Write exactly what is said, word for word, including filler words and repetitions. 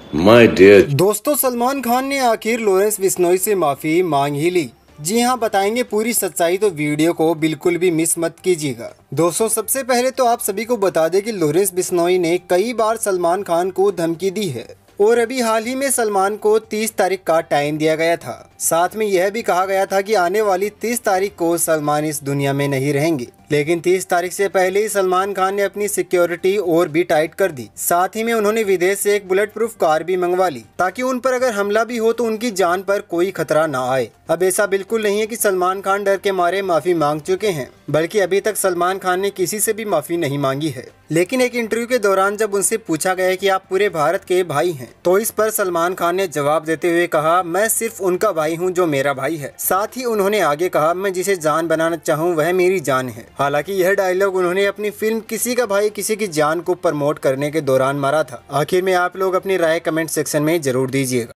My dear दोस्तों, सलमान खान ने आखिर लॉरेंस बिश्नोई से माफी मांग ही ली। जी हाँ, बताएंगे पूरी सच्चाई, तो वीडियो को बिल्कुल भी मिस मत कीजिएगा। दोस्तों, सबसे पहले तो आप सभी को बता दें कि लॉरेंस बिश्नोई ने कई बार सलमान खान को धमकी दी है और अभी हाल ही में सलमान को तीस तारीख का टाइम दिया गया था। साथ में यह भी कहा गया था कि आने वाली तीस तारीख को सलमान इस दुनिया में नहीं रहेंगे। लेकिन तीस तारीख से पहले ही सलमान खान ने अपनी सिक्योरिटी और भी टाइट कर दी। साथ ही में उन्होंने विदेश से एक बुलेट प्रूफ कार भी मंगवा ली ताकि उन पर अगर हमला भी हो तो उनकी जान पर कोई खतरा ना आए। अब ऐसा बिल्कुल नहीं है कि सलमान खान डर के मारे माफी मांग चुके हैं, बल्कि अभी तक सलमान खान ने किसी से भी माफी नहीं मांगी है। लेकिन एक इंटरव्यू के दौरान जब उनसे पूछा गया कि आप पूरे भारत के भाई हैं, तो इस पर सलमान खान ने जवाब देते हुए कहा, मैं सिर्फ उनका भाई हूं जो मेरा भाई है। साथ ही उन्होंने आगे कहा, मैं जिसे जान बनाना चाहूं वह मेरी जान है। हालांकि यह डायलॉग उन्होंने अपनी फिल्म किसी का भाई किसी की जान को प्रमोट करने के दौरान मारा था। आखिर में आप लोग अपनी राय कमेंट सेक्शन में जरूर दीजिएगा।